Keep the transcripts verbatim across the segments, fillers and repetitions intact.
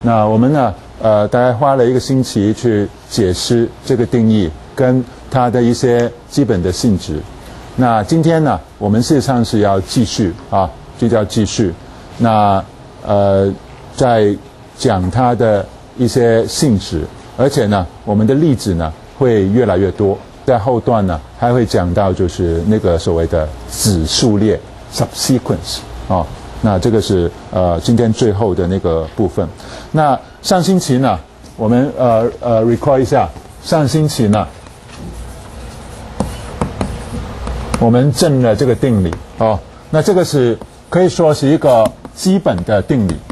那我们呢，呃，大概花了一个星期去解释这个定义跟它的一些基本的性质。那今天呢，我们事实上是要继续啊，就叫继续。那呃，在讲它的一些性质，而且呢，我们的例子呢会越来越多。在后段呢，还会讲到就是那个所谓的子数列 （subsequence） 啊。那这个是呃今天最后的那个部分。那上星期呢，我们呃呃 recall 一下，上星期呢，我们证了这个定理哦。那这个是可以说是一个基本的定理。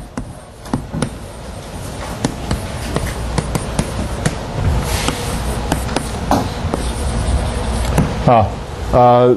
啊，呃。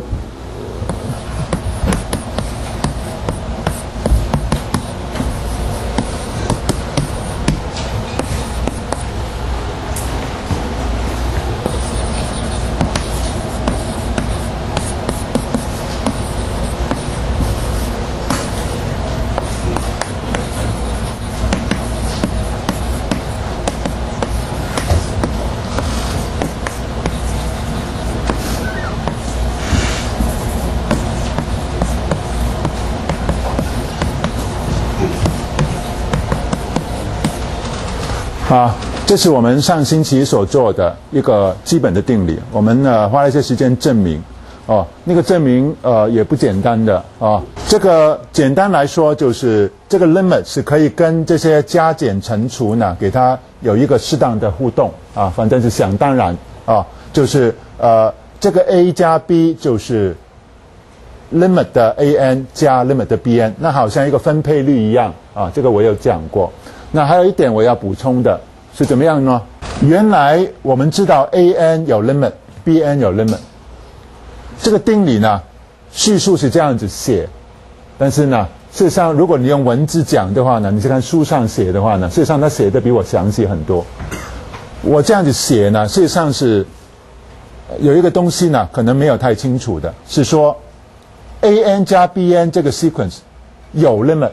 啊，这是我们上星期所做的一个基本的定理。我们呢花了一些时间证明，哦，那个证明呃也不简单的啊。这个简单来说就是这个 limit 是可以跟这些加减乘除呢给它有一个适当的互动啊，反正是想当然啊，就是呃这个 a 加 b 就是 limit 的 an 加 limit 的 bn， 那好像一个分配率一样啊，这个我有讲过。那还有一点我要补充的是怎么样呢？原来我们知道 an 有 limit，bn 有 limit。这个定理呢，叙述是这样子写，但是呢，事实上如果你用文字讲的话呢，你去看书上写的话呢，事实上他写的比我详细很多。我这样子写呢，事实上是有一个东西呢，可能没有太清楚的，是说 an 加 bn 这个 sequence 有 limit。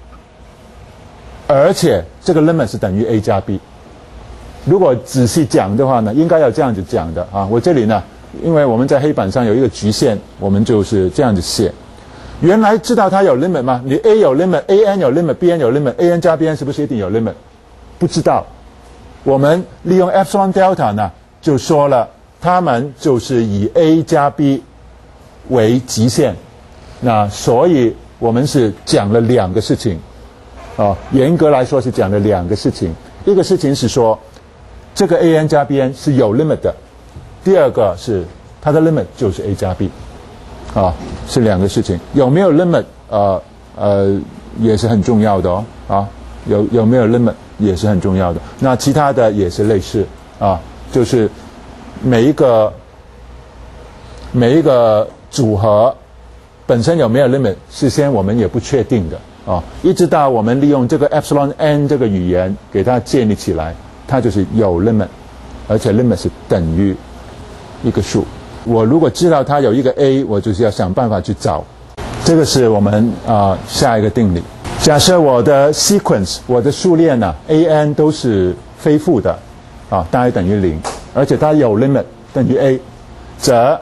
而且这个 limit 是等于 a 加 b。如果仔细讲的话呢，应该要这样子讲的啊。我这里呢，因为我们在黑板上有一个局限，我们就是这样子写。原来知道它有 limit 吗？你 a 有 limit，an 有 limit，bn 有 limit，an 加 bn 是不是一定有 limit？ 不知道。我们利用 epsilon delta 呢，就说了，它们就是以 a 加 b 为极限。那所以我们是讲了两个事情。哦，严格来说是讲了两个事情，一个事情是说这个 an 加 bn 是有 limit 的，第二个是它的 limit 就是 a 加 b， 啊，是两个事情。有没有 limit 呃呃也是很重要的哦，啊，有有没有 limit 也是很重要的。那其他的也是类似啊，就是每一个每一个组合本身有没有 limit， 事先我们也不确定的。哦，一直到我们利用这个 epsilon n 这个语言给它建立起来，它就是有 limit， 而且 limit 是等于一个数。我如果知道它有一个 a， 我就是要想办法去找。这个是我们啊、呃、下一个定理。假设我的 sequence， 我的数列呢 an 都是非负的，啊，大于等于零，而且它有 limit 等于 a， 则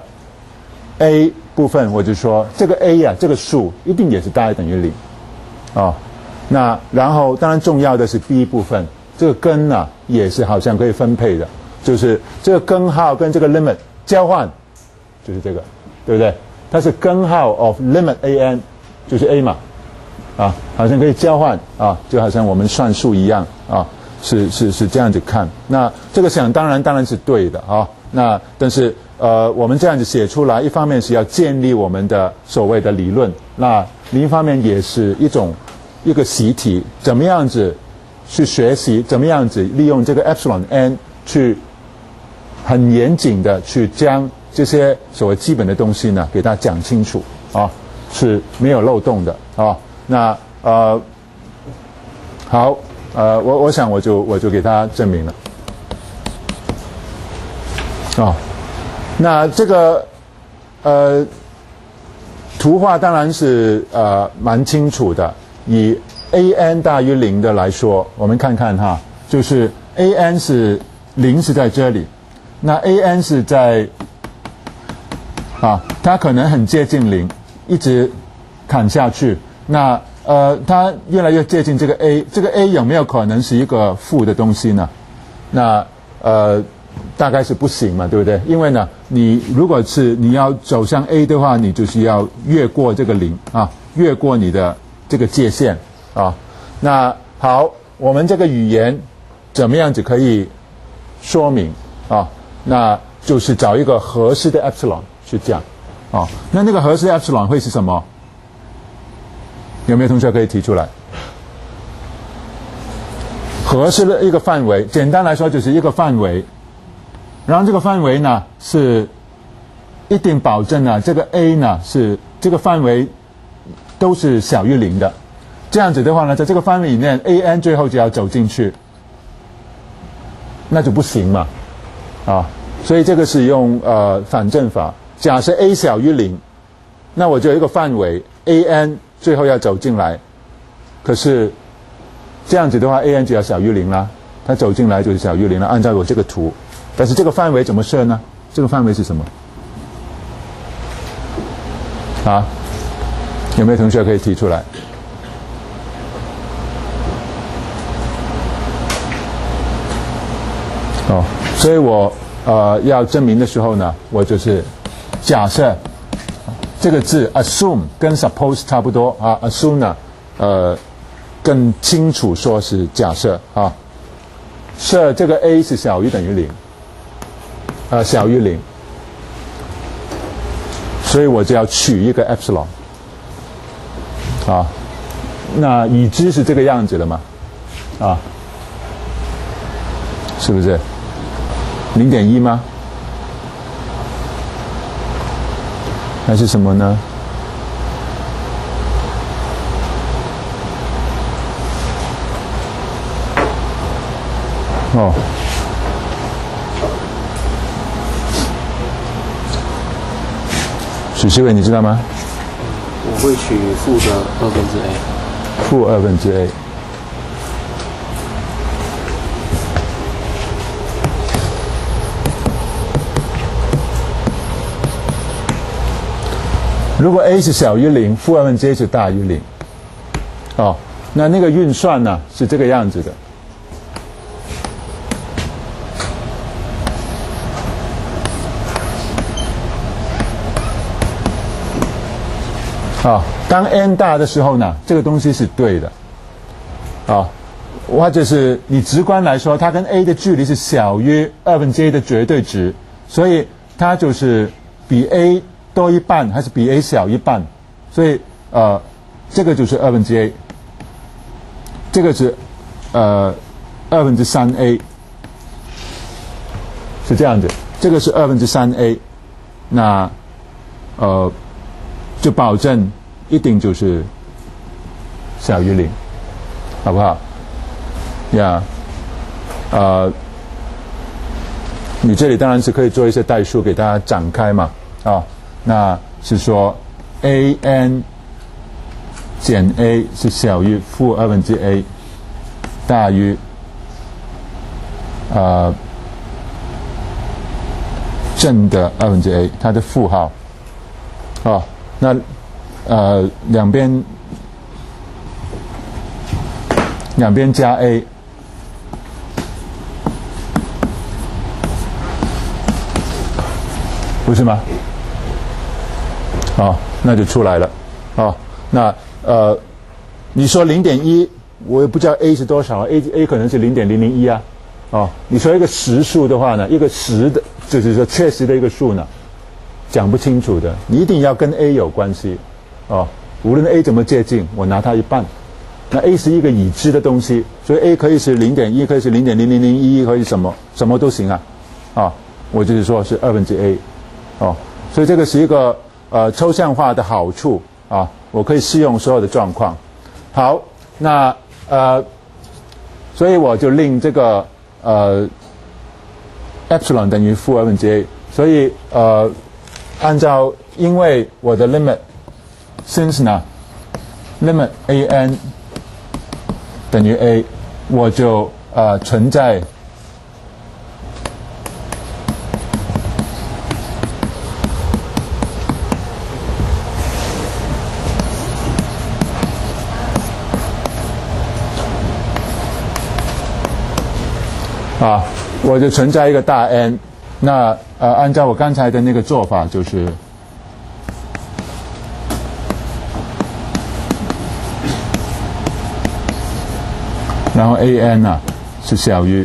a 部分我就说这个 a 呀、啊，这个数一定也是大于等于零。哦，那然后当然重要的是 b 部分，这个根呢、啊、也是好像可以分配的，就是这个根号跟这个 limit 交换，就是这个，对不对？它是根号 of limit an， 就是 a 嘛，啊，好像可以交换啊，就好像我们算数一样啊，是是是这样子看。那这个想当然当然是对的啊，那但是呃我们这样子写出来，一方面是要建立我们的所谓的理论，那另一方面也是一种一个习题，怎么样子去学习，怎么样子利用这个 epsilon n 去很严谨的去将这些所谓基本的东西呢给它讲清楚啊，是没有漏洞的啊。那呃好呃我我想我就我就给他证明了啊。那这个呃图画当然是呃蛮清楚的，以 a n 大于零的来说，我们看看哈，就是 a n 是零是在这里，那 a n 是在啊，它可能很接近零，一直砍下去，那呃，它越来越接近这个 a， 这个 a 有没有可能是一个负的东西呢？那呃。大概是不行嘛，对不对？因为呢，你如果是你要走向 A 的话，你就是要越过这个零啊，越过你的这个界限啊。那好，我们这个语言怎么样子可以说明啊？那就是找一个合适的 epsilon 去讲啊。那那个合适的 epsilon 会是什么？有没有同学可以提出来？合适的一个范围，简单来说就是一个范围。然后这个范围呢是一定保证呢，这个 a 呢是这个范围都是小于零的。这样子的话呢，在这个范围里面 a n 最后就要走进去，那就不行嘛，啊，所以这个是用呃反证法。假设 a 小于零，那我就有一个范围 a n 最后要走进来，可是这样子的话 a n 就要小于零啦，它走进来就是小于零了。按照我这个图。但是这个范围怎么设呢？这个范围是什么？啊，有没有同学可以提出来？哦，所以我呃要证明的时候呢，我就是假设这个字 assume 跟 suppose 差不多啊 ，assume 呢呃更清楚说是假设啊，设这个 a 是小于等于零。呃，小于零，所以我就要取一个 epsilon， 啊，那已知是这个样子了嘛，啊，是不是零点一吗？还是什么呢？哦。许世伟，你知道吗？ 我会取负的二分之 a。 负二分之 a。如果 a 是小于零，负二分之 a 是大于零。哦，那那个运算呢是这个样子的。啊，当 n 大的时候呢，这个东西是对的，啊，或者是你直观来说，它跟 a 的距离是小于二分之 a 的绝对值，所以它就是比 a 多一半，还是比 a 小一半，所以呃，这个就是二分之 a， 这个是呃二分之三 a， 是这样子，这个是二分之三 a， 那呃。就保证一定就是小于零，好不好？呀、yeah, ，呃，你这里当然是可以做一些代数给大家展开嘛，啊、哦，那是说 a n 减 a 是小于负二分之 a， 大于呃正的二分之 a， 它的负号，哦。那呃两边两边加 a， 不是吗？哦，那就出来了。哦，那呃你说零点一，我也不知道 a 是多少 ，a a 可能是零点零零一啊。哦，你说一个实数的话呢，一个实的，就是说确实的一个数呢。讲不清楚的，你一定要跟 a 有关系，哦，无论 a 怎么接近，我拿它一半。那 a 是一个已知的东西，所以 a 可以是零点一，可以是零点零零零一，可以什么什么都行啊，啊，我就是说是二分之 a， 哦，所以这个是一个呃抽象化的好处啊，我可以适用所有的状况。好，那呃，所以我就令这个呃 epsilon 等于负二分之 a， 所以呃。按照，因为我的 limit since 呢 limit a n 等于 a， 我就呃存在啊，我就存在一个大 N。那呃，按照我刚才的那个做法，就是然后 A N 呢、啊、是小于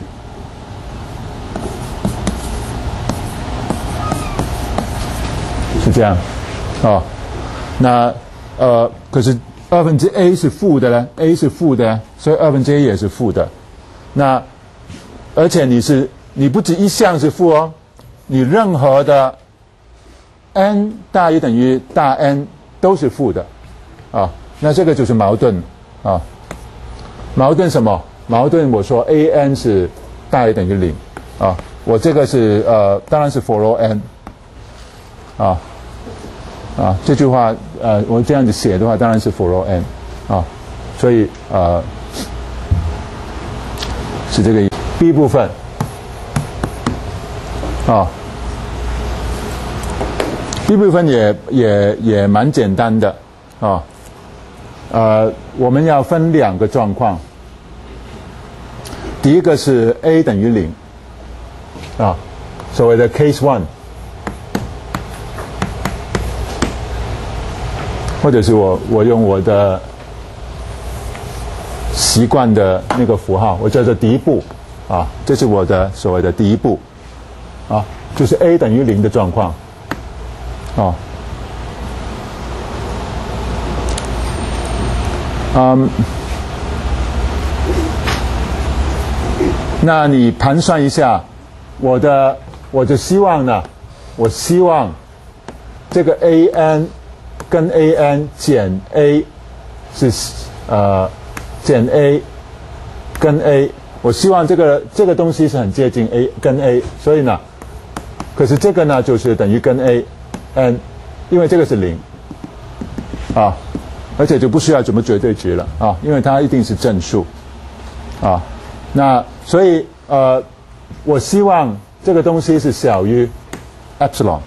是这样哦。那呃，可是二分之 a 是负的呢 ，a 是负的，所以二分之 a 也是负的。那而且你是你不止一项是负哦，你任何的 n 大于等于大 N 都是负的啊。那这个就是矛盾啊。矛盾什么？矛盾我说 A N 是大于等于零啊。我这个是呃，当然是 for all n 啊啊。这句话呃，我这样子写的话，当然是 for all n 啊。所以呃，是这个意思。B 部分啊 ，B 部分也也也蛮简单的啊。呃，我们要分两个状况。第一个是 a 等于零啊，所谓的 case one， 或者是我我用我的习惯的那个符号，我叫做第一步啊，这是我的所谓的第一步啊，就是 a 等于零的状况啊。嗯，那你盘算一下，我的我就希望呢，我希望这个 A N 跟 A N 减 A 是呃减 A 跟 A， 我希望这个这个东西是很接近 A 跟 A， 所以呢，可是这个呢就是等于跟 A N， 因为这个是零啊。而且就不需要怎么绝对值了啊，因为它一定是正数啊。那所以呃，我希望这个东西是小于 epsilon，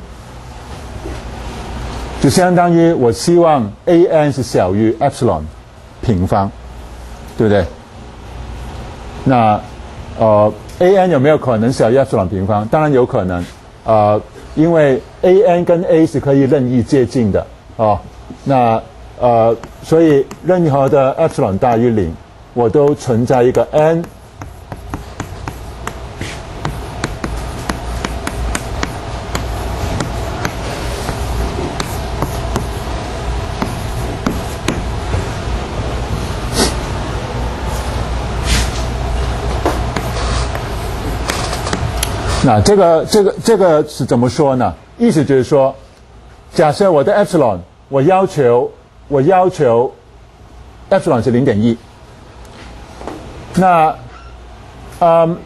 就相当于我希望 A N 是小于 epsilon 平方，对不对？那呃 A N 有没有可能小于 epsilon 平方？当然有可能，呃，因为 A N 跟 A 是可以任意接近的啊。那呃，所以任何的 epsilon 大于零，我都存在一个 n。那这个这个这个是怎么说呢？意思就是说，假设我的 epsilon， 我要求。我要求 epsilon 是 零点一， 那嗯，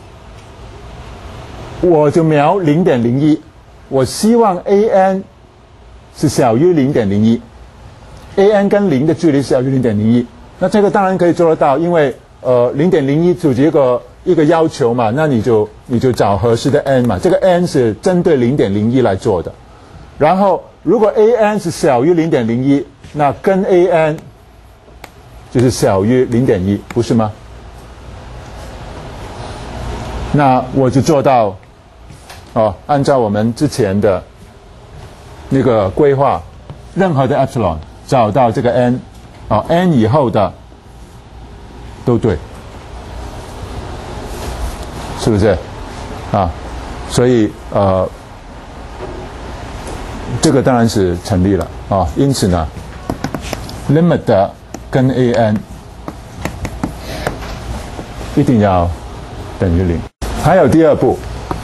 我就瞄 零点零一， 我希望 A N 是小于 零点零一， A N 跟零的距离小于 零点零一， 那这个当然可以做得到，因为呃 零点零一 就是一个一个要求嘛，那你就你就找合适的 n 嘛，这个 n 是针对 零点零一 来做的，然后如果 A N 是小于 零点零一，那跟 A N 就是小于 零点一， 不是吗？那我就做到哦，按照我们之前的那个规划，任何的 epsilon 找到这个 n 哦 n 以后的都对，是不是啊？所以呃，这个当然是成立了啊。因此呢 ，limit 跟 A N 一定要等于零。还有第二步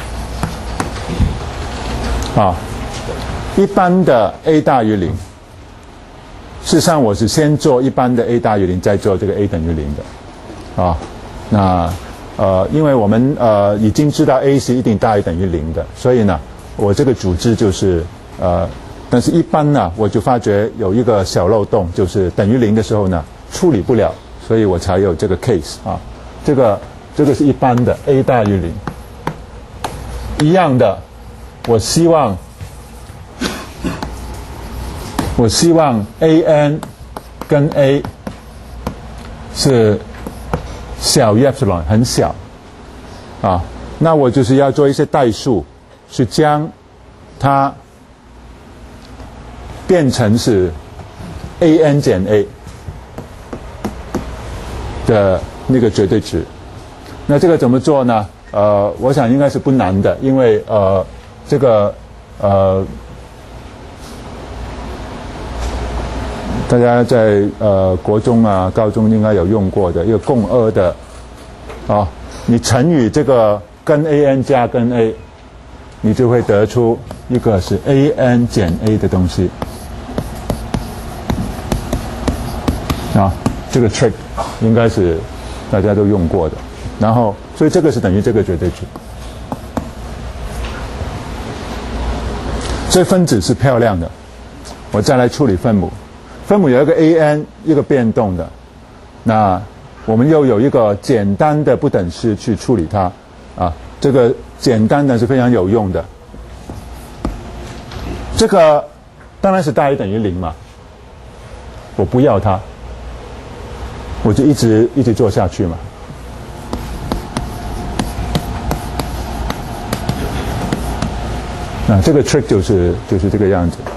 啊，一般的 a 大于零。事实上，我是先做一般的 a 大于零，再做这个 a 等于零的啊。那呃，因为我们呃已经知道 a 是一定大于等于零的，所以呢，我这个组织就是呃，但是一般呢，我就发觉有一个小漏洞，就是等于零的时候呢，处理不了所以我才有这个 case 啊。这个这个是一般的 a 大于零，一样的，我希望我希望 an 跟 a 是小于 epsilon 很小啊，那我就是要做一些代数，去将它变成是 an 减 a 的那个绝对值。那这个怎么做呢？呃，我想应该是不难的，因为呃，这个呃，大家在呃国中啊、高中应该有用过的一个共轭的啊，你乘以这个跟 an 加跟 a， 你就会得出一个是 an 减 a 的东西啊，这个 trick 应该是大家都用过的。然后，所以这个是等于这个绝对值。所以分子是漂亮的。我再来处理分母，分母有一个 an 一个变动的，那我们又有一个简单的不等式去处理它啊。这个简单的是非常有用的。这个当然是大于等于零嘛，我不要它，我就一直一直做下去嘛。那这个 trick 就是就是这个样子，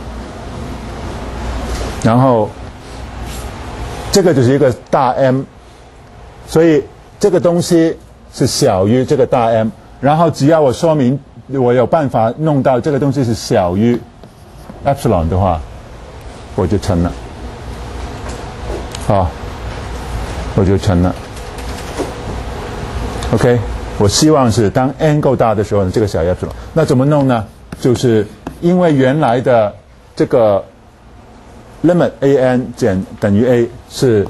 然后这个就是一个大 M， 所以这个东西是小于这个大 M， 然后只要我说明我有办法弄到这个东西是小于 epsilon 的话，我就成了，好，我就成了 ，OK。我希望是当 n 够大的时候呢，这个小于 epsilon。那怎么弄呢？就是因为原来的这个 limit an 减等于 a 是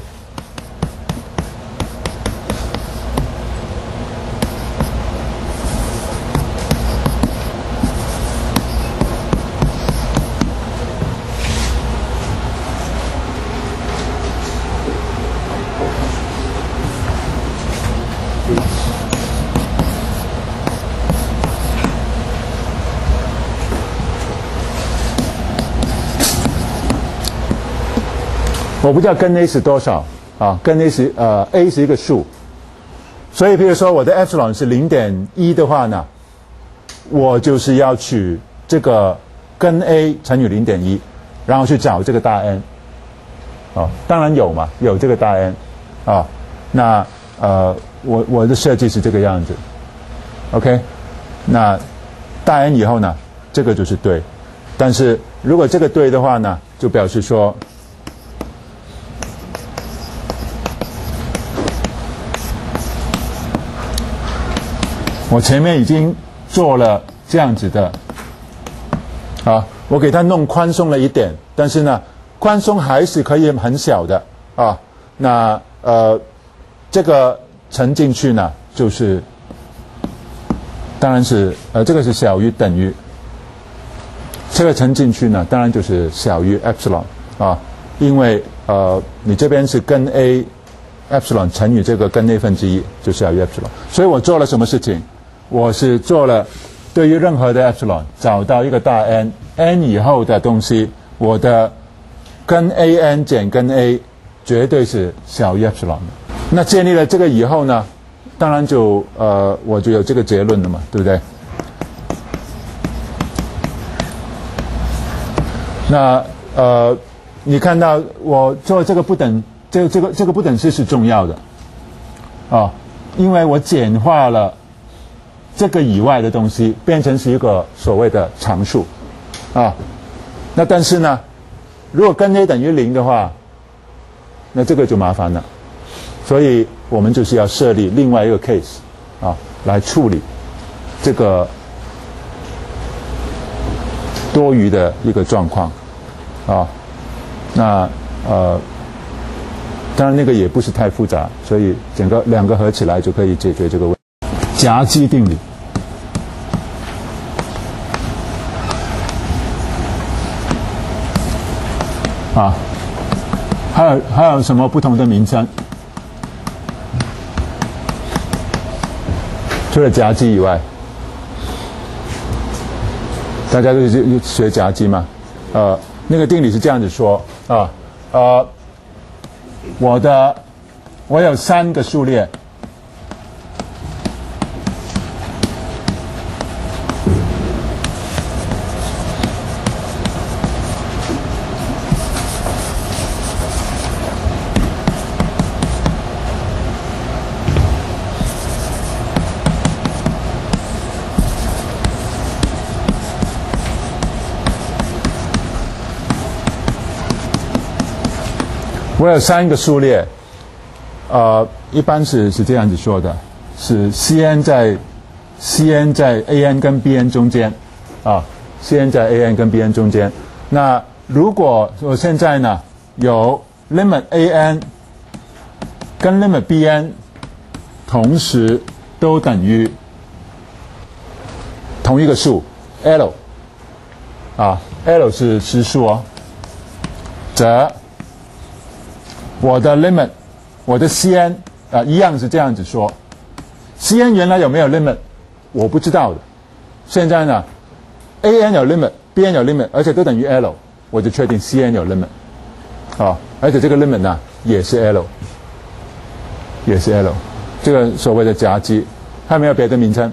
我不知道跟 a 是多少啊，跟 a 是呃 a 是一个数，所以比如说我的 epsilon 是 零点一 的话呢，我就是要取这个跟 a 乘以 零点一， 然后去找这个大 n 啊，当然有嘛，有这个大 n 啊，那呃我我的设计是这个样子 ，OK， 那大 n 以后呢，这个就是对，但是如果这个对的话呢，就表示说我前面已经做了这样子的，啊，我给它弄宽松了一点，但是呢，宽松还是可以很小的啊。那呃，这个乘进去呢，就是当然是呃，这个是小于等于，这个乘进去呢，当然就是小于 epsilon 啊，因为呃，你这边是跟 a epsilon 乘以这个跟 a 分之一，就小于 epsilon。所以我做了什么事情？我是做了对于任何的 epsilon 找到一个大 n， n 以后的东西，我的跟 an 减跟 a 绝对是小于 epsilon 的。那建立了这个以后呢，当然就呃我就有这个结论了嘛，对不对？那呃你看到我做这个不等这个这个这个不等式是重要的啊，因为我简化了这个以外的东西变成是一个所谓的常数啊，那但是呢，如果跟 a 等于零的话，那这个就麻烦了，所以我们就是要设立另外一个 case 啊，来处理这个多余的一个状况啊，那呃，当然那个也不是太复杂，所以整个两个合起来就可以解决这个问题。夹击定理啊，还有还有什么不同的名称除了夹击以外，大家都是学夹击嘛？呃，那个定理是这样子说啊，呃，我的我有三个数列。我有三个数列，呃，一般是是这样子说的，是 C n 在 C n 在 A n 跟 B n 中间，啊 ，C n 在 A n 跟 B n 中间。那如果我现在呢有 limit A n 跟 limit B n 同时都等于同一个数 L， 啊 ，L 是实数哦，则我的 limit， 我的 C n 啊、呃、一样是这样子说 ，C n 原来有没有 limit 我不知道的，现在呢 A n 有 limit，B n 有 limit， 而且都等于 L， 我就确定 C n 有 limit， 啊，而且这个 limit 呢也是 L， 也是 L， 这个所谓的夹击，还有没有别的名称？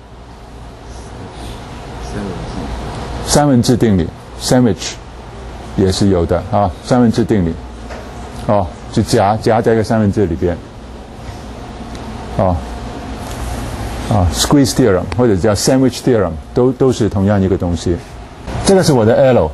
三文治定理 ，sandwich 也是有的啊，三文治定理，哦。就夹夹在一个三文治里边，哦，啊 ，squeeze theorem 或者叫 sandwich theorem 都都是同样一个东西。这个是我的 L，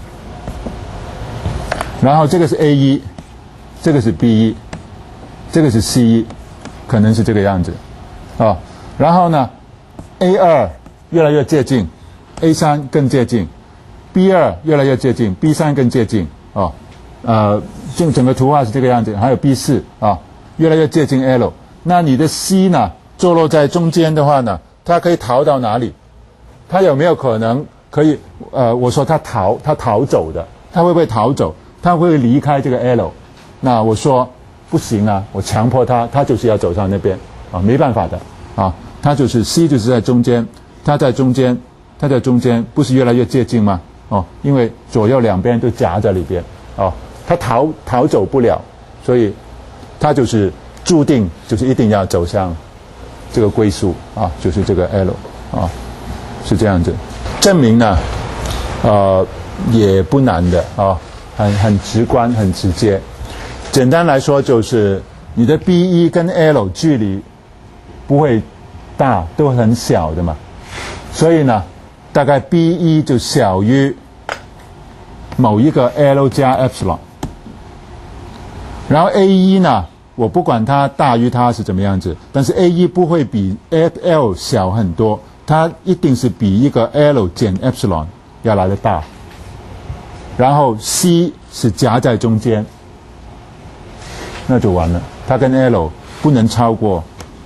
然后这个是 A 一， 这个是 B 一， 这个是 C 一， 可能是这个样子，啊、哦，然后呢 A 二 越来越接近 ，A 三 更接近 ，B 二 越来越接近 ，B 三 更接近，哦。呃，整整个图画是这个样子，还有 B 四 啊，越来越接近 L。那你的 C 呢，坐落在中间的话呢，它可以逃到哪里？它有没有可能可以？呃，我说它逃，它逃走的，它会不会逃走？它会不会离开这个 L？ 那我说不行啊，我强迫它，它就是要走上那边啊，没办法的啊，它就是 C 就是在中间，它在中间，它在中间，不是越来越接近吗？哦，因为左右两边都夹在里边哦。他逃逃走不了，所以他就是注定就是一定要走向这个归宿啊，就是这个 L 啊，是这样子。证明呢，呃，也不难的啊，很很直观，很直接。简单来说就是你的 B 一 跟 L 距离不会大，都很小的嘛，所以呢，大概 B 一 就小于某一个 L 加 epsilon。然后 A 一 呢，我不管它大于它是怎么样子，但是 A 一 不会比 L 小很多，它一定是比一个 L 减 epsilon 要来的大。然后 C 是夹在中间，那就完了，它跟 L 不能超过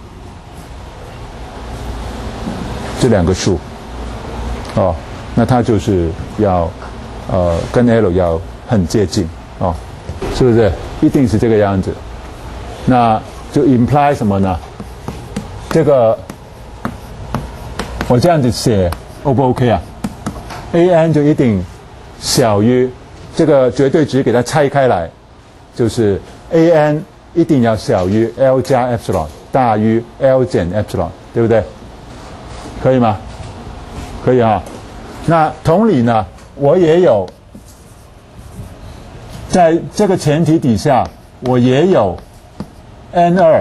这两个数，哦，那它就是要呃跟 L 要很接近哦，是不是？一定是这个样子，那就 imply 什么呢？这个我这样子写 O 不 OK 啊 ？A n 就一定小于这个绝对值，给它拆开来，就是 A n 一定要小于 L 加 epsilon， 大于 L 减 epsilon， 对不对？可以吗？可以啊。那同理呢，我也有。在这个前提底下，我也有 N 二，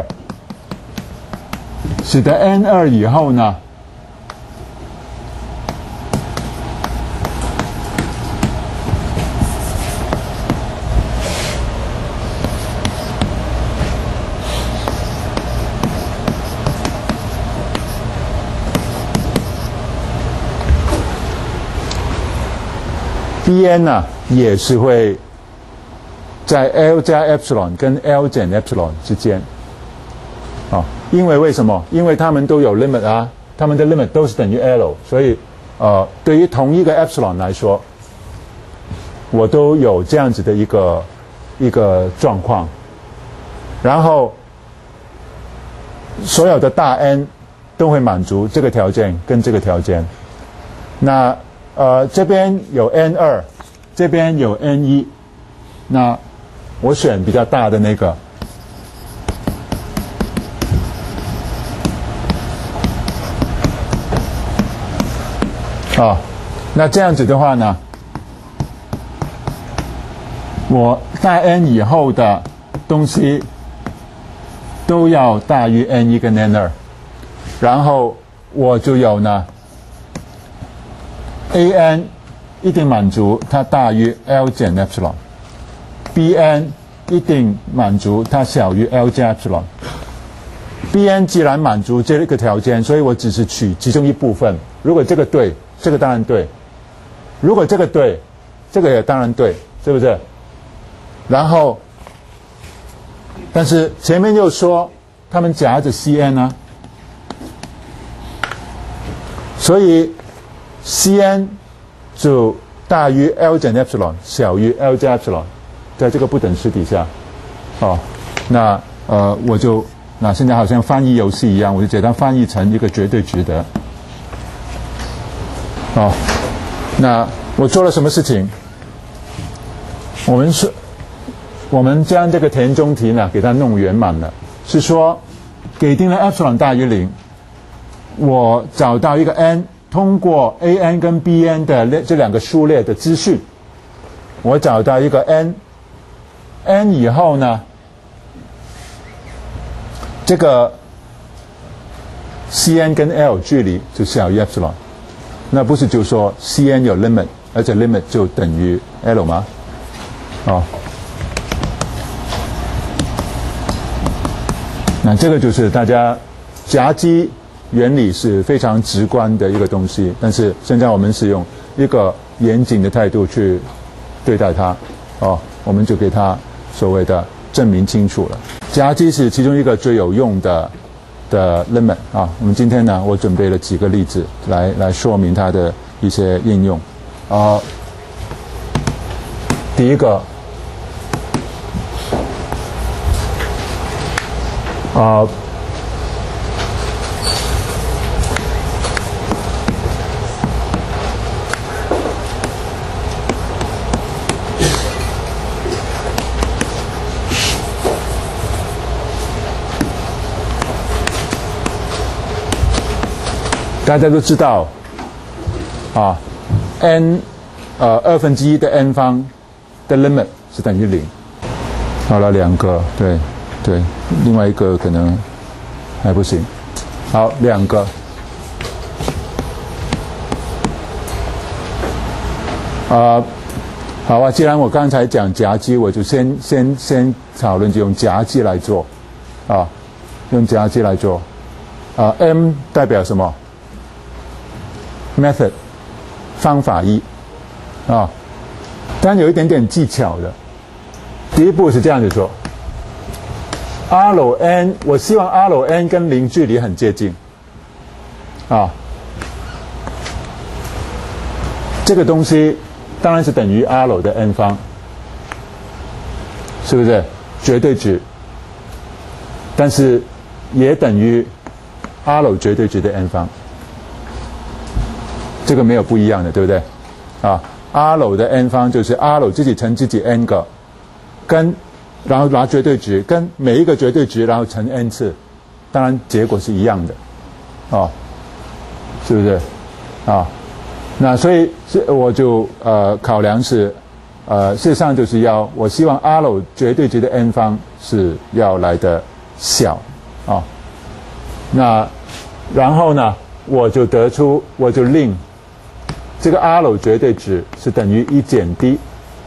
使得 N 二 以后呢，B n 呢也是会在 L 加 epsilon 跟 L 减 epsilon 之间，啊，因为为什么？因为它们都有 limit 啊，它们的 limit 都是等于 L， 所以呃，对于同一个 epsilon 来说，我都有这样子的一个一个状况。然后所有的大 N 都会满足这个条件跟这个条件。那呃这边有 n 二，这边有 n 一，那我选比较大的那个。啊，那这样子的话呢，我大 n 以后的东西都要大于 n 一跟 n 二，然后我就有呢 an 一定满足它大于 L 减 epsilon，bn 一定满足它小于 L 加 epsilon。bn 既然满足这个条件，所以我只是取其中一部分。如果这个对，这个当然对；如果这个对，这个也当然对，是不是？然后，但是前面又说他们夹着 Cn 啊，所以 Cn 就大于 L 减 epsilon， 小于 L 加 epsilon， 在这个不等式底下，哦，那呃我就那现在好像翻译游戏一样，我就简单翻译成一个绝对值的。哦，那我做了什么事情？我们是，我们将这个填中题呢给它弄圆满了，是说给定了 epsilon 大于零，我找到一个 n， 通过 an 跟 bn 的这两个数列的资讯，我找到一个 n，n 以后呢，这个 Cn 跟 L 距离就小于 epsilon。那不是就说 Cn 有 limit， 而且 limit 就等于 L 吗？哦，那这个就是大家夹击原理是非常直观的一个东西，但是现在我们是用一个严谨的态度去对待它，哦，我们就给它所谓的证明清楚了。夹击是其中一个最有用的。的 limit 啊，我们今天呢，我准备了几个例子来来说明它的一些应用。啊，第一个，啊，大家都知道，啊 ，n， 呃，二分之一的 n 方的 limit 是等于零。好了，两个，对，对，另外一个可能还不行。好，两个。啊，好啊，既然我刚才讲夹击，我就先先先讨论就用夹击来做，啊，用夹击来做。啊 ，m 代表什么？method 方法一啊，当然有一点点技巧的。第一步是这样子做 ，r n， 我希望 r n 跟零距离很接近啊，这个东西当然是等于 r 的 n 方，是不是绝对值？但是也等于 r 绝对值的 n 方。这个没有不一样的，对不对？啊 ，r 的 n 方就是 r 自己乘自己 n 个，跟然后拿绝对值，跟每一个绝对值然后乘 n 次，当然结果是一样的，啊，是不是？啊，那所以是我就呃考量是呃事实上就是要我希望 r 绝对值的 n 方是要来的小啊，那然后呢我就得出我就令这个 r 绝对值是等于一减 d，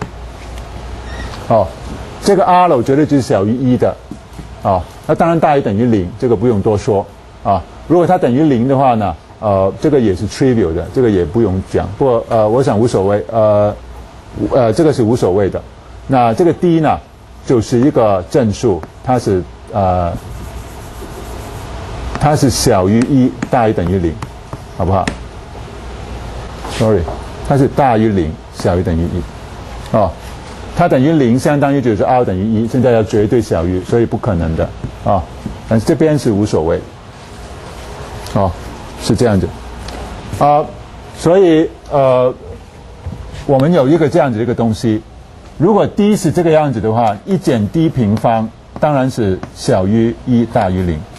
哦，这个 r 绝对值小于一的，啊，那当然大于等于零，这个不用多说啊。如果它等于零的话呢，呃，这个也是 trivial 的，这个也不用讲。不过呃，我想无所谓，呃，呃，这个是无所谓的。那这个 d 呢，就是一个正数，它是呃，它是小于一，大于等于零，好不好？Sorry， 它是大于零，小于等于一，哦，它等于零，相当于就是 r 等于一，现在要绝对小于，所以不可能的啊。但是这边是无所谓。 哦，是这样子啊、呃，所以呃，我们有一个这样子的一个东西，如果 d 是这个样子的话，一减 d 平方当然是小于一大于零。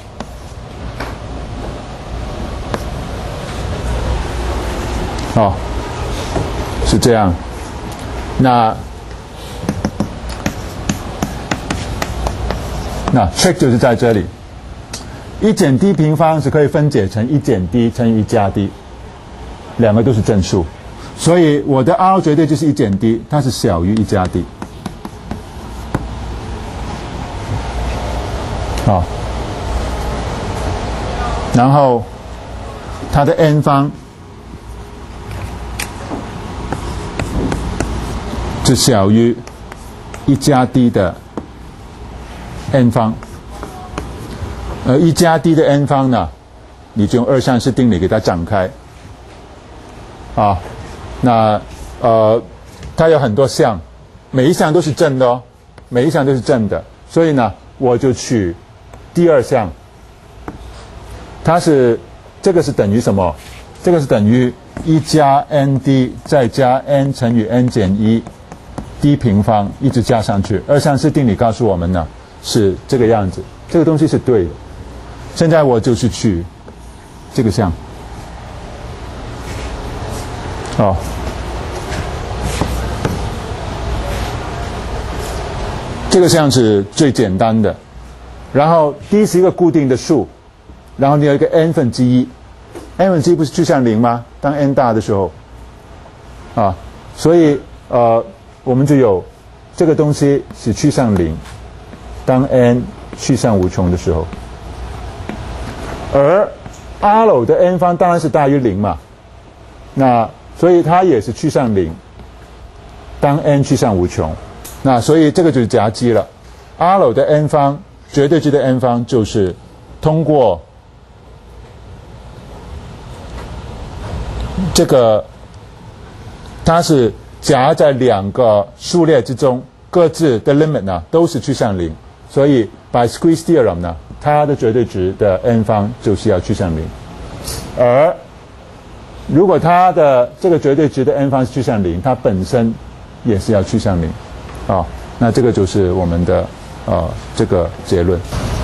哦，是这样。那那 trick 就是在这里，一减 d 平方是可以分解成一减 d 乘以一加 d， 两个都是正数，所以我的 r 绝对就是一减 d， 它是小于一加 d。好，然后它的 n 方是小于一加 d 的 n 方，而一加 d 的 n 方呢，你就用二项式定理给它展开。啊，那呃，它有很多项，每一项都是正的哦，每一项都是正的，所以呢，我就取第二项，它是这个是等于什么？这个是等于一加 n d 再加 n 乘以 n 减一 d 平方，一直加上去。二项式定理告诉我们呢是这个样子，这个东西是对的。现在我就是取这个项。哦，这个项是最简单的，然后 d 是一个固定的数，然后你有一个 n 分之一 ，n 分之一不是趋向零吗？当 n 大的时候，啊，所以呃，我们就有这个东西是趋向零，当 n 趋向无穷的时候，而 r 的 n 方当然是大于零嘛，那所以它也是趋向零，当 n 趋向无穷，那所以这个就是夹击了。r 的 n 方，绝对值的 n 方就是通过这个，它是夹在两个数列之中，各自的 limit 呢都是趋向零，所以 by squeeze theorem 呢，它的绝对值的 n 方就是要趋向零，而如果它的这个绝对值的 n 方是趋向零，它本身也是要趋向零，啊、哦，那这个就是我们的呃这个结论。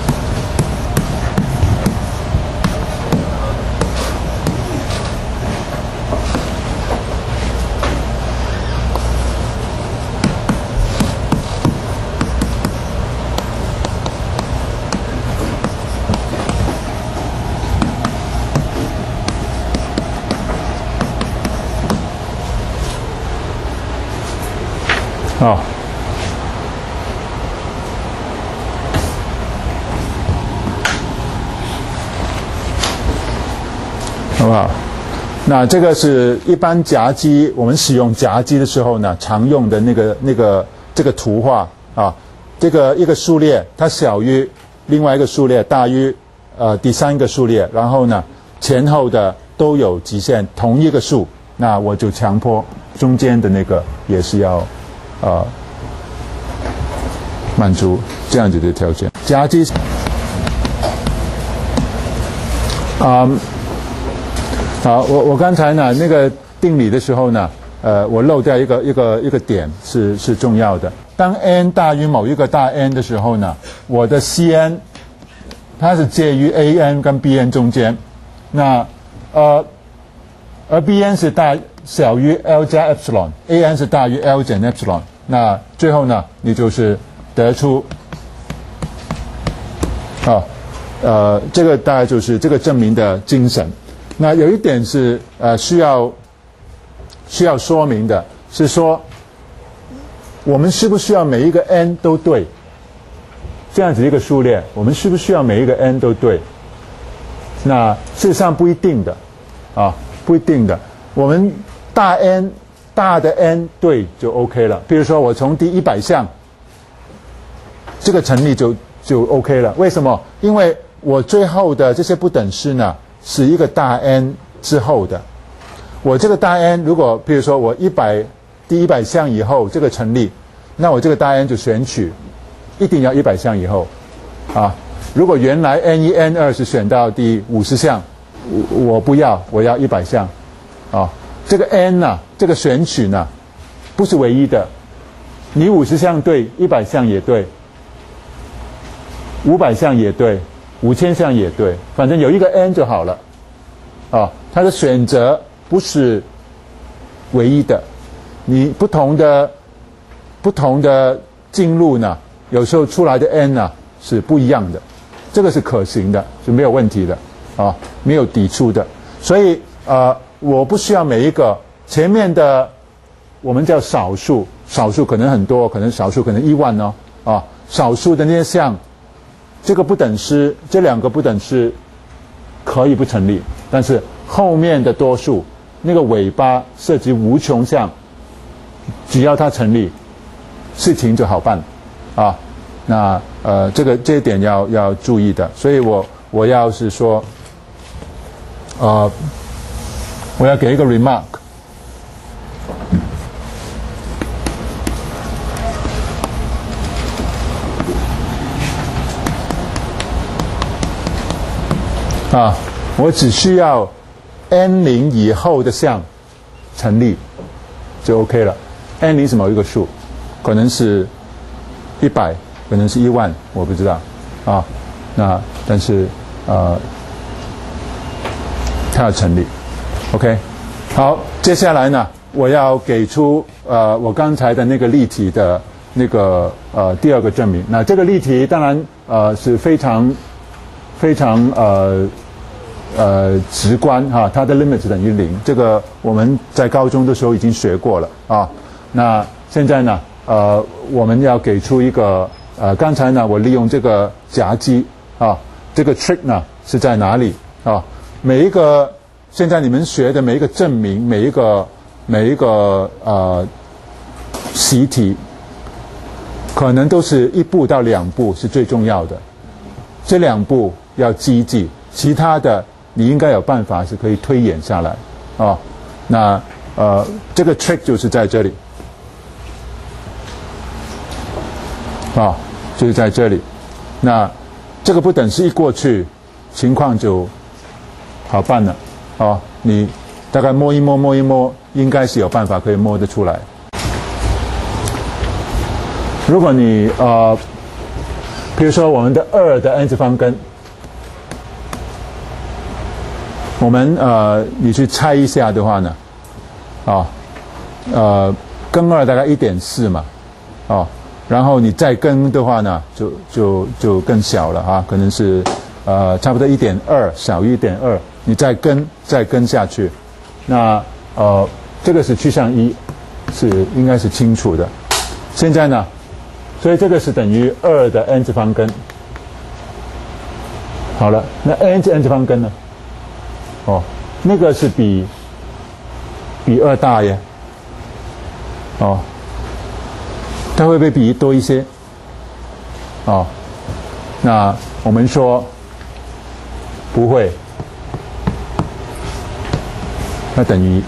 哦，好不好？那这个是一般夹击，我们使用夹击的时候呢，常用的那个那个这个图画啊，这个一个数列它小于另外一个数列大于呃第三个数列，然后呢前后的都有极限，同一个数，那我就强迫中间的那个也是要呃满足这样子的条件。夹击啊。嗯好，我我刚才呢那个定理的时候呢，呃，我漏掉一个一个一个点是是重要的。当 n 大于某一个大 N 的时候呢，我的 Cn 它是介于 A n 跟 B n 中间，那呃，而 B n 是大小于 L 加 epsilon，A n 是大于 L 减 epsilon， 那最后呢，你就是得出啊呃，这个大概就是这个证明的精神。那有一点是呃需要需要说明的，是说我们需不需要每一个 n 都对？这样子一个数列，我们需不需要每一个 n 都对？那事实上不一定的，啊，不一定的。我们大 n 大的 n 对就 OK 了。比如说我从第一百项，这个成立就就 OK 了。为什么？因为我最后的这些不等式呢？是一个大 N 之后的，我这个大 N 如果比如说我一百第一百项以后这个成立，那我这个大 N 就选取一定要一百项以后啊。如果原来 N 一 N 二是选到第五十项， 我我不要，我要一百项，啊，这个 n 呢、啊，这个选取呢，不是唯一的，你五十项对，一百项也对，五百项也对，五千项也对，反正有一个 n 就好了，啊，它的选择不是唯一的，你不同的不同的进入呢，有时候出来的 n 呢是不一样的，这个是可行的，是没有问题的，啊，没有抵触的，所以呃，我不需要每一个前面的我们叫少数，少数可能很多，可能少数可能一万哦，啊，少数的那些项，这个不等式，这两个不等式可以不成立，但是后面的多数那个尾巴涉及无穷项，只要它成立，事情就好办，啊，那呃这个这一点要要注意的，所以我我要是说，呃，我要给一个 remark。啊，我只需要 n 零以后的项成立就 OK 了。n 零是某一个数，可能是一百，可能是一万，我不知道啊。那但是呃，它要成立 ，OK。好，接下来呢，我要给出呃我刚才的那个例题的那个呃第二个证明。那这个例题当然呃是非常非常呃。呃，直观哈，它的 limit 等于零，这个我们在高中的时候已经学过了啊。那现在呢，呃，我们要给出一个呃，刚才呢，我利用这个夹击啊，这个 trick 呢是在哪里啊？每一个现在你们学的每一个证明，每一个每一个呃习题，可能都是一步到两步是最重要的，这两步要记一记，其他的。你应该有办法是可以推演下来，啊、哦，那呃，这个 trick 就是在这里，啊、哦，就是在这里。那这个不等式一过去，情况就好办了，啊、哦，你大概摸一摸摸一摸，应该是有办法可以摸得出来。如果你呃，比如说我们的二的 n 次方根。我们呃，你去猜一下的话呢，啊，呃，根二大概一点四嘛，哦，然后你再根的话呢，就就就更小了啊，可能是呃差不多一点二，小于一点二，你再根再根下去，那呃这个是趋向一，是应该是清楚的。现在呢，所以这个是等于二的 n 次方根。好了，那 n 是 n 次方根呢？哦，那个是比比二大耶，哦，它会不会比一多一些？哦，那我们说不会，那等于，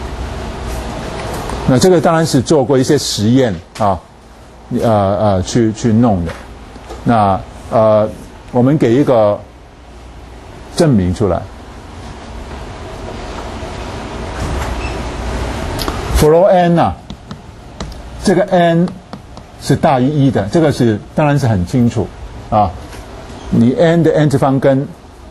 那这个当然是做过一些实验啊，呃呃去去弄的，那呃我们给一个证明出来。for n 啊，这个 n 是大于一的，这个是当然是很清楚啊。你 n 的 n 次方根，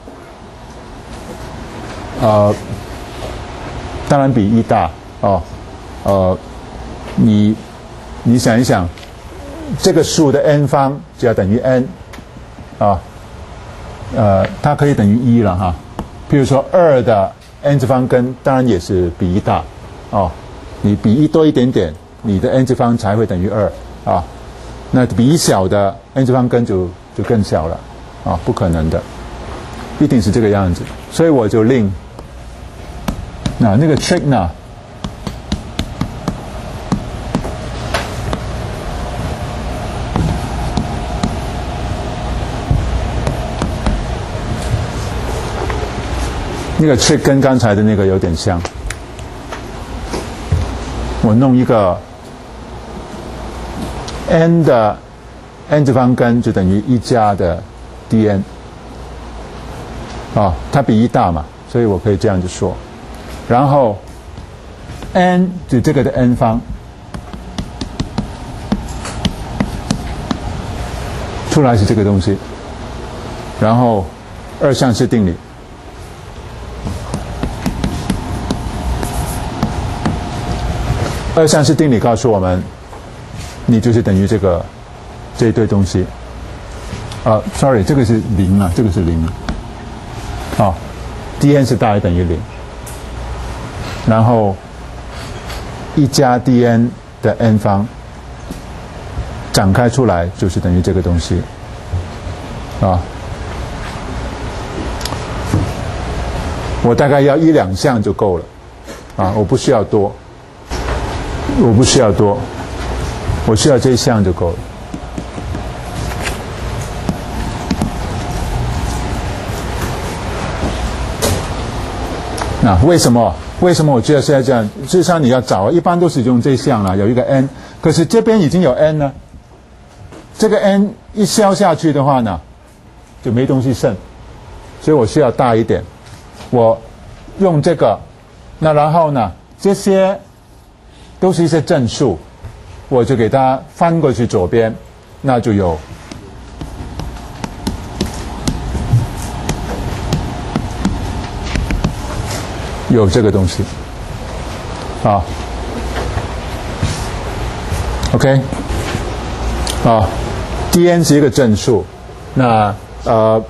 呃，当然比一大哦。呃，你你想一想，这个数的 n 方就要等于 n 啊，呃，它可以等于一了哈。比如说二的 n 次方根，当然也是比一大哦。你比一多一点点，你的 n 次方才会等于二啊。那比一小的 n 次方根就就更小了啊，不可能的，一定是这个样子。所以我就令那那个 trick 呢，那个 trick 跟刚才的那个有点像。我弄一个 n 的 n 次方根就等于一加的 dn 啊，它比一大嘛， 所以我可以这样子说。然后 n 就这个的 n 方，出来是这个东西。然后二项式定理，二项式定理告诉我们，你就是等于这个这一堆东西。啊 ，sorry， 这个是零啊，这个是零啊。好 ，dn 是大于等于零，然后一加 dn 的 n 方展开出来就是等于这个东西，啊。我大概要一两项就够了，啊，我不需要多，我不需要多，我需要这一项就够了。那为什么？为什么我觉得是要这样？事实上你要找，一般都是用这一项了，有一个 n， 可是这边已经有 n 了，这个 n 一消下去的话呢，就没东西剩，所以我需要大一点。我用这个，那然后呢，这些都是一些正数，我就给它翻过去左边，那就有有这个东西，啊 ，OK， 啊 ，dn 是一个正数，那呃。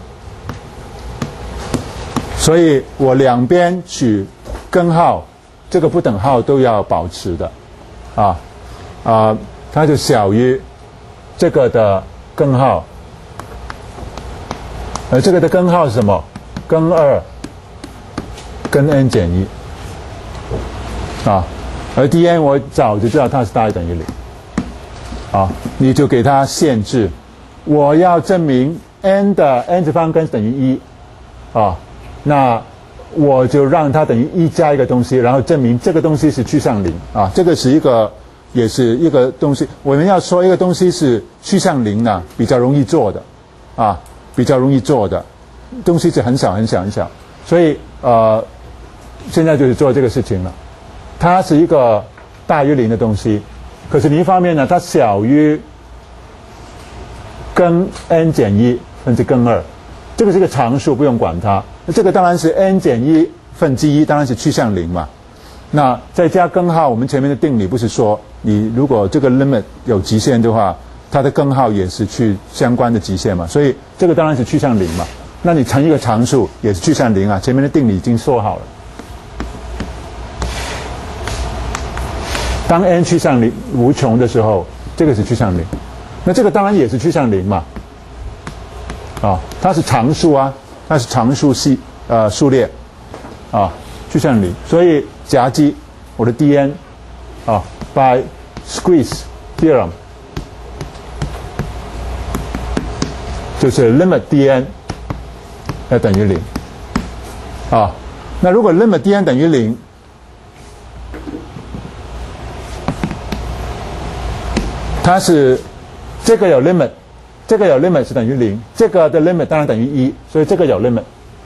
所以我两边取根号，这个不等号都要保持的，啊啊，它就小于这个的根号，而这个的根号是什么？根二跟 n 减一，啊，而 dn 我早就知道它是大于等于零，啊，你就给它限制，我要证明 n 的 n 次方根等于一，啊。那我就让它等于一加一个东西，然后证明这个东西是趋向零啊。这个是一个，也是一个东西。我们要说一个东西是趋向零呢，比较容易做的啊，比较容易做的东西是很小很小很小。所以呃，现在就是做这个事情了。它是一个大于零的东西，可是另一方面呢，它小于根 n 减一分之根二，这个是一个常数，不用管它。那这个当然是 n 减一分之一，当然是趋向零嘛。那再加根号，我们前面的定理不是说，你如果这个 limit 有极限的话，它的根号也是去相关的极限嘛，所以这个当然是趋向零嘛。那你乘一个常数也是趋向零啊，前面的定理已经说好了。当 n 趋向零无穷的时候，这个是趋向零，那这个当然也是趋向零嘛。啊，它是常数啊。那是常数系呃数列，啊，趋向零，所以夹击我的 dn 啊 by squeeze theorem 就是 limit dn 要等于零，啊，那如果 limit dn 等于零，它是这个有 limit。这个有 limit 是等于零，这个的 limit 当然等于一，所以这个有 limit。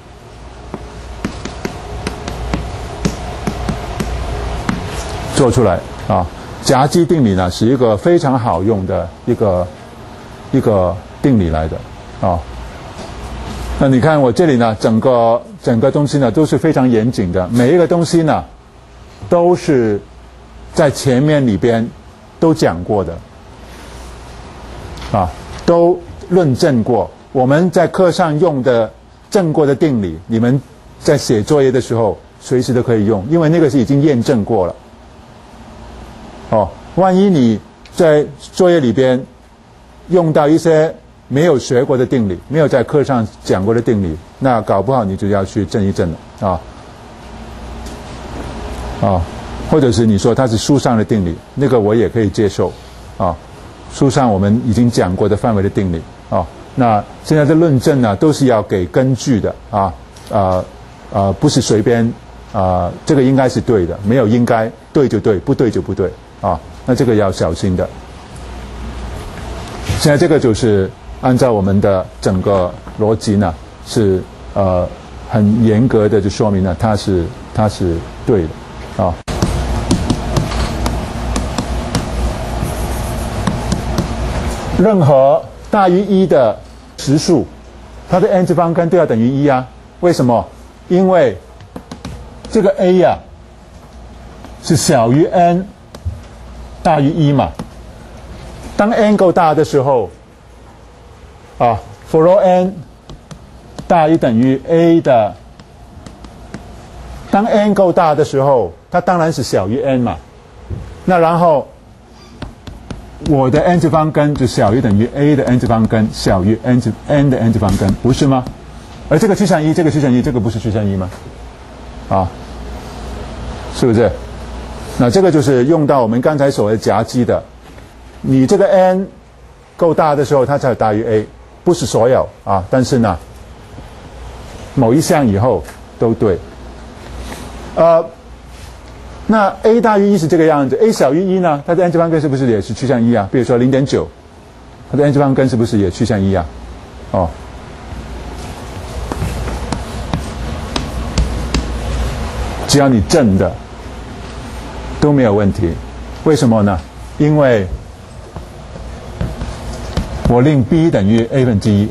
做出来啊，夹击定理呢是一个非常好用的一个一个定理来的啊。那你看我这里呢，整个整个东西呢都是非常严谨的，每一个东西呢都是在前面里边都讲过的啊。都论证过，我们在课上用的证过的定理，你们在写作业的时候随时都可以用，因为那个是已经验证过了。哦，万一你在作业里边用到一些没有学过的定理，没有在课上讲过的定理，那搞不好你就要去证一证了啊。啊，或者是你说它是书上的定理，那个我也可以接受啊。书上我们已经讲过的范围的定理啊，那现在的论证呢，都是要给根据的啊，呃呃，不是随便啊，这个应该是对的，没有应该，对就对，不对就不对啊，那这个要小心的。现在这个就是按照我们的整个逻辑呢，是呃很严格的就说明了它是它是对的啊。任何大于一的实数，它的 n 次方根都要等于一啊。为什么？因为这个 a 呀、啊、是小于 n 大于一嘛。当 n 够大的时候啊 ，for n 大于等于 a 的，当 n 够大的时候，它当然是小于 n 嘛。那然后我的 n 次方根就小于等于 a 的 n 次方根小于 n 次 n 的 n 次方根，不是吗？而这个趋向一，这个趋向一，这个不是趋向一吗？啊，是不是？那这个就是用到我们刚才所谓夹击的，你这个 n 够大的时候，它才大于 a， 不是所有啊，但是呢，某一项以后都对。呃，那 a 大于一是这个样子 ，a 小于一呢，它的 n 次方根是不是也是趋向一啊？比如说 零点九， 它的 n 次方根是不是也趋向一啊？哦。只要你正的都没有问题，为什么呢？因为我令 b 等于 a 分之一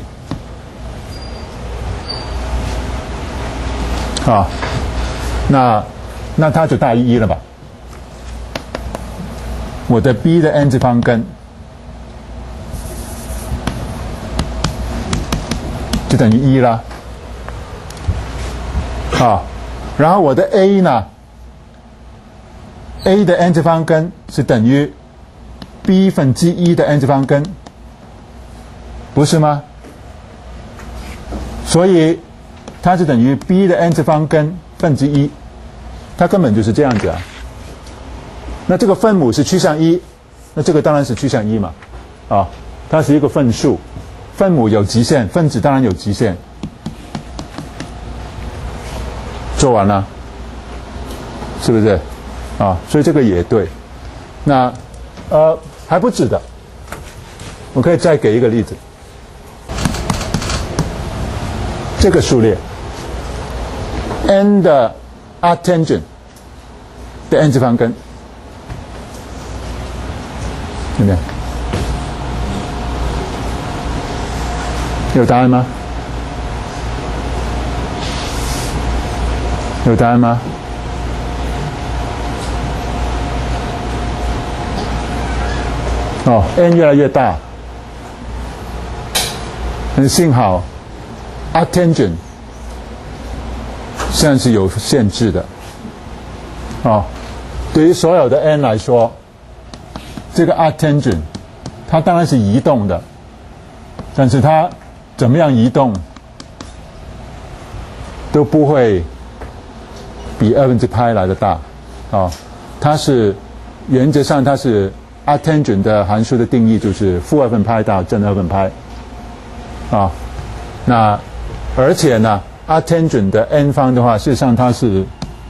啊，那那它就大于一了吧？我的 b 的 n 次方根就等于一了啊。然后我的 a 呢 ，a 的 n 次方根是等于 b 分之一的 n 次方根，不是吗？所以它是等于 b 的 n 次方根分之一，它根本就是这样子啊。那这个分母是趋向一，那这个当然是趋向一嘛，啊，它是一个分数，分母有极限，分子当然有极限。做完了，是不是？啊，所以这个也对。那呃还不止的，我可以再给一个例子。这个数列 n 的 arctangent 的 n 次方根，有没有？有答案吗？有答案吗？哦 ，n 越来越大，很幸好 arctangent 现在是有限制的。哦，对于所有的 n 来说，这个 arctangent 它当然是移动的，但是它怎么样移动都不会比二分之派来的大，啊、哦，它是原则上它是 arctangent 的函数的定义就是负二分派到正二分派，啊、哦，那而且呢 arctangent 的 n 方的话，事实上它是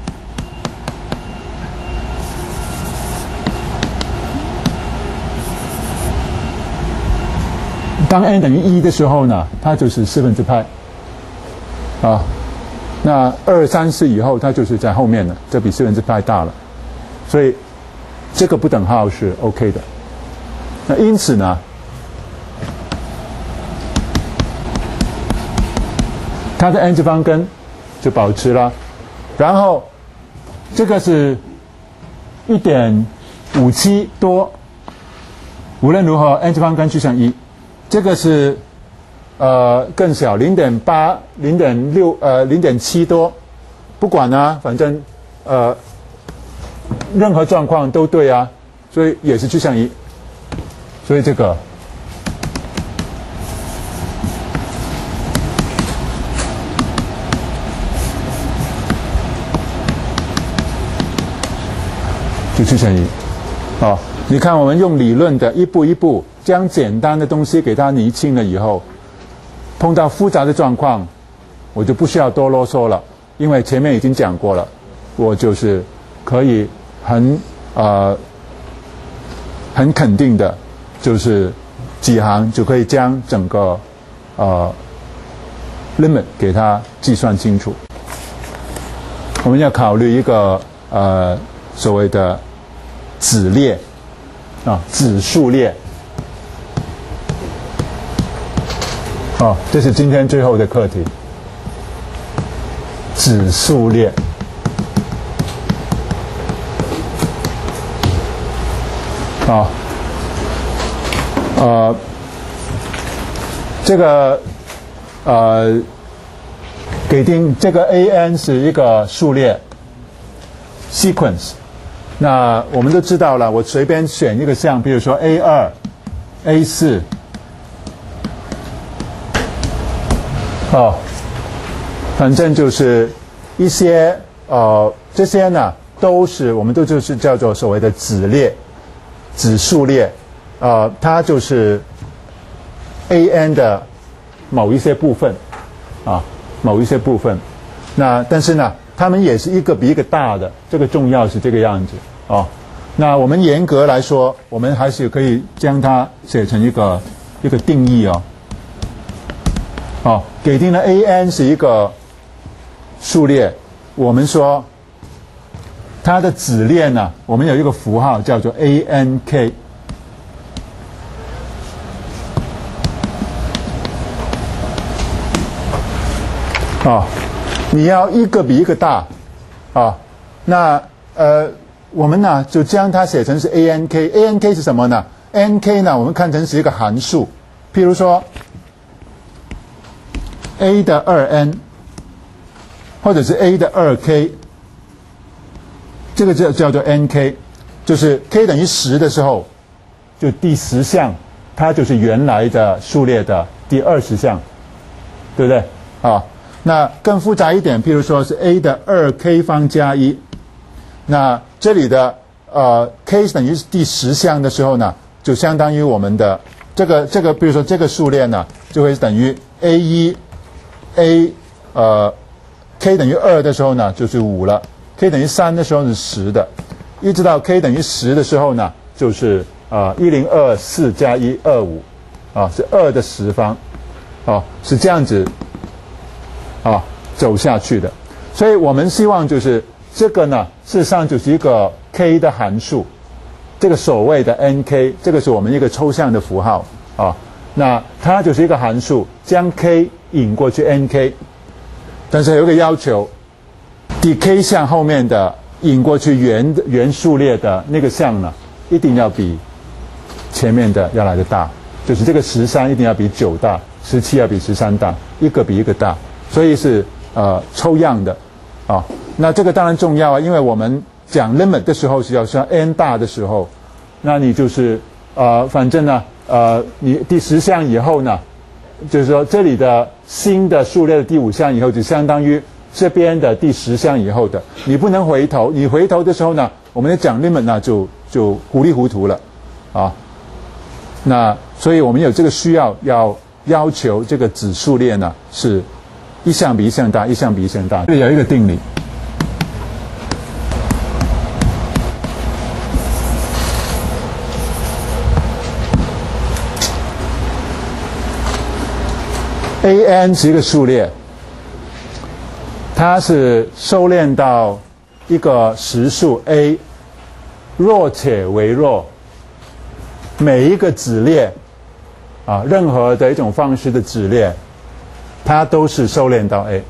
当 n 等于一的时候呢，它就是四分之派，啊、哦。那二三四以后，它就是在后面了，这比四分之派大了，所以这个不等号是 OK 的。那因此呢，它的 n 次方根就保持了，然后这个是 一点五七 多，无论如何 n 次方根趋向一，这个是。呃，更小，零点八、零点六、呃，零点七多，不管啊，反正呃，任何状况都对啊，所以也是趋向一，所以这个就趋向一。哦，你看我们用理论的一步一步将简单的东西给它厘清了以后。碰到复杂的状况，我就不需要多啰嗦了，因为前面已经讲过了，我就是可以很呃很肯定的，就是几行就可以将整个呃 limit 给它计算清楚。我们要考虑一个呃所谓的子列啊，子数列。哦，这是今天最后的课题，子数列。啊，呃，这个呃，给定这个 A N 是一个数列 sequence。那我们都知道了，我随便选一个项，比如说 A 二、A 四，哦，反正就是一些呃这些呢，都是我们都就是叫做所谓的子列。子数列，呃，它就是 A N 的某一些部分，啊，某一些部分。那但是呢，它们也是一个比一个大的，这个重要是这个样子啊。那我们严格来说，我们还是可以将它写成一个一个定义哦。哦，给定了 A N 是一个数列，我们说。它的子列呢，我们有一个符号叫做 A N K。啊，你要一个比一个大，啊，那呃，我们呢就将它写成是 A N K。A N K 是什么呢 ？A N K 呢，我们看成是一个函数，譬如说 A 的二 n， 或者是 A 的二 k。这个叫叫做 N K， 就是 k 等于十的时候，就第十项，它就是原来的数列的第二十项，对不对？啊，那更复杂一点，譬如说是 a 的二 k 方加一，那这里的呃 k 等于第十项的时候呢，就相当于我们的这个这个，比如说这个数列呢，就会等于 a 一 a 呃 k 等于二的时候呢，就是五了。k 等于三的时候是十的，一直到 k 等于十的时候呢，就是啊一零二四加一二五，啊是二的十方，啊是这样子啊走下去的。所以我们希望就是这个呢，事实上就是一个 k 的函数，这个所谓的 N K， 这个是我们一个抽象的符号啊，那它就是一个函数，将 k 引过去 N K， 但是有一个要求。第 k 项后面的引过去原原数列的那个项呢，一定要比前面的要来的大，就是这个十三一定要比九大，十七要比十三大，一个比一个大，所以是呃抽样的啊。那这个当然重要啊，因为我们讲 limit 的时候是要算 n 大的时候，那你就是呃反正呢呃你第十项以后呢，就是说这里的新的数列的第五项以后就相当于。这边的第十项以后的，你不能回头，你回头的时候呢，我们的讲 limit 呢就就糊里糊涂了，啊，那所以我们有这个需要，要要求这个子数列呢是一项比一项大，一项比一项大。这里有一个定理，A N 是一个数列。它是收敛到一个实数 A， 弱且为弱，每一个子列啊，任何的一种方式的子列，它都是收敛到 A。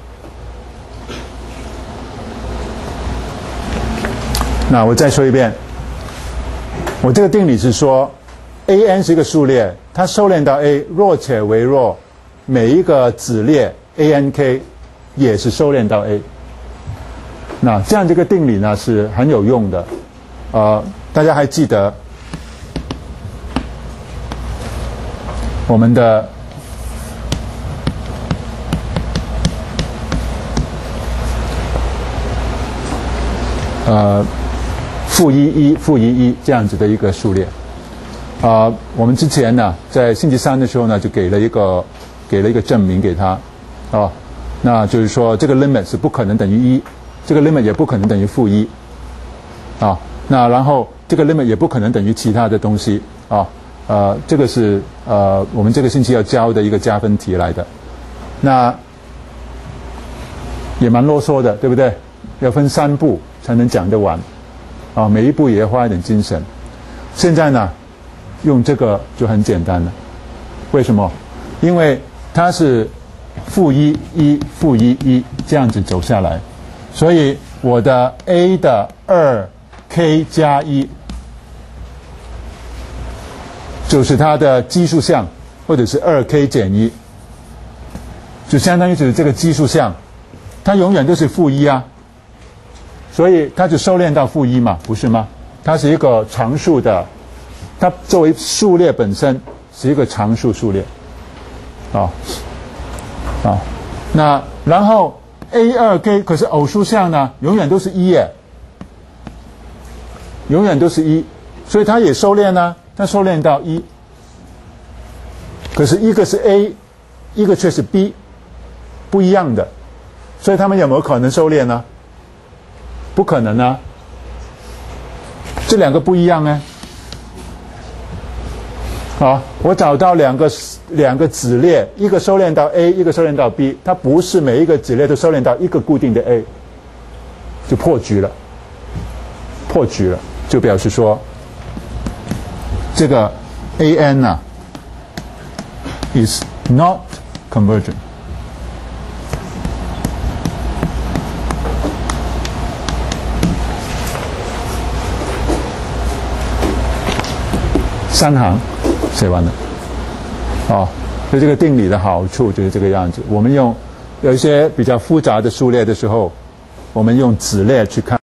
那我再说一遍，我这个定理是说 ，A N 是一个数列，它收敛到 A， 弱且为弱，每一个子列 A N K。也是收敛到 A， 那这样这个定理呢是很有用的，呃，大家还记得我们的呃负一一负一一这样子的一个数列，啊、呃，我们之前呢在星期三的时候呢就给了一个给了一个证明给他，啊。那就是说，这个 limit 是不可能等于一，这个 limit 也不可能等于负一，啊，那然后这个 limit 也不可能等于其他的东西啊，呃，这个是呃我们这个星期要教的一个加分题来的。那也蛮啰嗦的，对不对？要分三步才能讲得完，啊，每一步也要花一点精神。现在呢，用这个就很简单了。为什么？因为它是负一一负一一这样子走下来，所以我的 a 的二 k 加一就是它的基数项，或者是二 k 减一，就相当于是这个基数项，它永远都是负一啊，所以它就收敛到负一嘛，不是吗？它是一个常数的，它作为数列本身是一个常数数列，啊啊，那然后 a 二 k 可是偶数项呢，永远都是一耶，永远都是一，所以它也收敛呢，它收敛到一，可是一个是 a， 一个却是 b， 不一样的，所以它们有没有可能收敛呢？不可能啊，这两个不一样呢。好，我找到两个两个子列，一个收敛到 a， 一个收敛到 b， 它不是每一个子列都收敛到一个固定的 a， 就破局了，破局了，就表示说这个 an 呢、啊、is not convergent。三行写完了，哦，所以这个定理的好处就是这个样子。我们用有一些比较复杂的数列的时候，我们用子列去看。